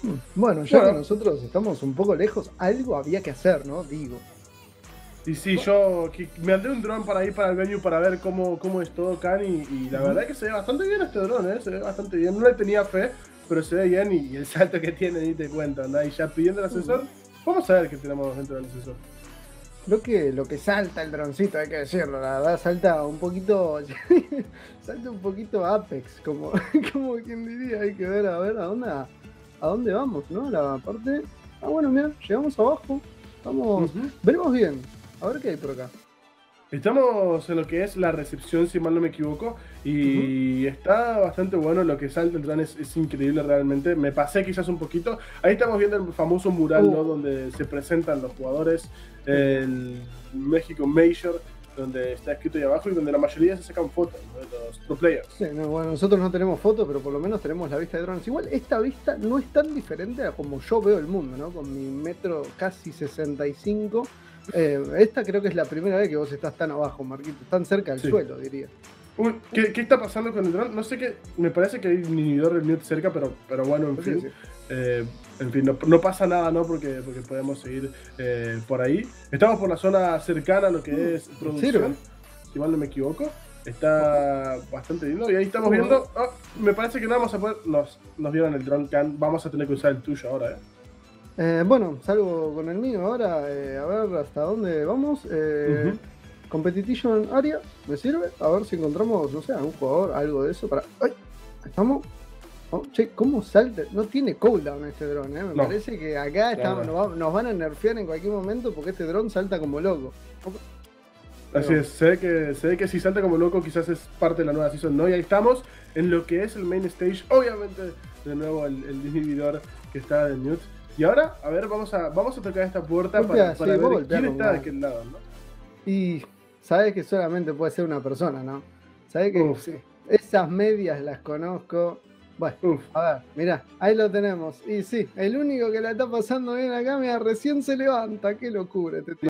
Bueno, ya que Bueno, nosotros estamos un poco lejos, algo había que hacer, ¿no? Digo. y sí, yo me andé un dron para ir para el venue para ver cómo es todo, Can, y la Ujú. verdad que se ve bastante bien este dron, ¿eh? Se ve bastante bien. No le tenía fe, pero se ve bien y el salto que tiene, ni te cuento, ¿no? Y ya pidiendo el Mm. ascensor, vamos a ver qué tenemos dentro del ascensor. Creo que lo que salta el droncito, hay que decirlo, la verdad, salta un poquito, salta un poquito Apex, como, como quien diría, hay que ver, a ver, a dónde vamos, ¿no? La parte, bueno, mira, llegamos abajo, estamos, Ujú. veremos bien, a ver qué hay por acá. Estamos en lo que es la recepción, si mal no me equivoco, Ujú. y está bastante bueno. Lo que salta el dron es increíble realmente. Me pasé quizás un poquito. Ahí estamos viendo el famoso mural, ¿no? Uh, Donde se presentan los jugadores, qué bien. el México Major, donde está escrito ahí abajo y donde la mayoría se sacan fotos, ¿no? De los pro players. Sí, no, bueno, nosotros no tenemos foto, pero por lo menos tenemos la vista de drones. Igual esta vista no es tan diferente a como yo veo el mundo, ¿no? Con mi metro casi 65. Esta creo que es la primera vez que vos estás tan abajo, Marquito, tan cerca del Sí. suelo, diría. Uy, ¿qué está pasando con el dron? No sé qué. Me parece que hay un inhibidor del mute cerca, pero bueno, en Pues sí, fin. sí. Eh, en fin, no pasa nada, ¿no? Porque podemos seguir por ahí. Estamos por la zona cercana a lo que es Me sirve. producción, si mal no me equivoco. Opa. Está bastante lindo. Y ahí estamos A ver. viendo. Me parece que no vamos a poder. Nos dieron el drone can. Vamos a tener que usar el tuyo ahora, ¿eh? Bueno, salgo con el mío ahora, a ver hasta dónde vamos. Ujú. Competition Area, ¿me sirve? A ver si encontramos, no sé, algún jugador, algo de eso para. ¡Ay! Ahí estamos. Oh, che, ¿cómo salta? No tiene cooldown este dron, ¿eh? Me No, parece que acá no, estamos, no. nos van a nerfear en cualquier momento porque este dron salta como loco. Opa, ahí Así es, vamos. se ve que si salta como loco quizás es parte de la nueva season, ¿no? Y ahí estamos en lo que es el main stage, obviamente de nuevo el inhibidor que está de mute. Y ahora, a ver, vamos a tocar esta puerta para, Golpea, sí, para vos ver golpea quién con está de ganas. aquel lado, ¿no? Y sabes que solamente puede ser una persona, ¿no? Sabes que Uf, esas medias las conozco. Bueno, uf. a ver, mirá, ahí lo tenemos. Y sí, el único que la está pasando bien acá, mira, recién se levanta. Qué locura este tipo.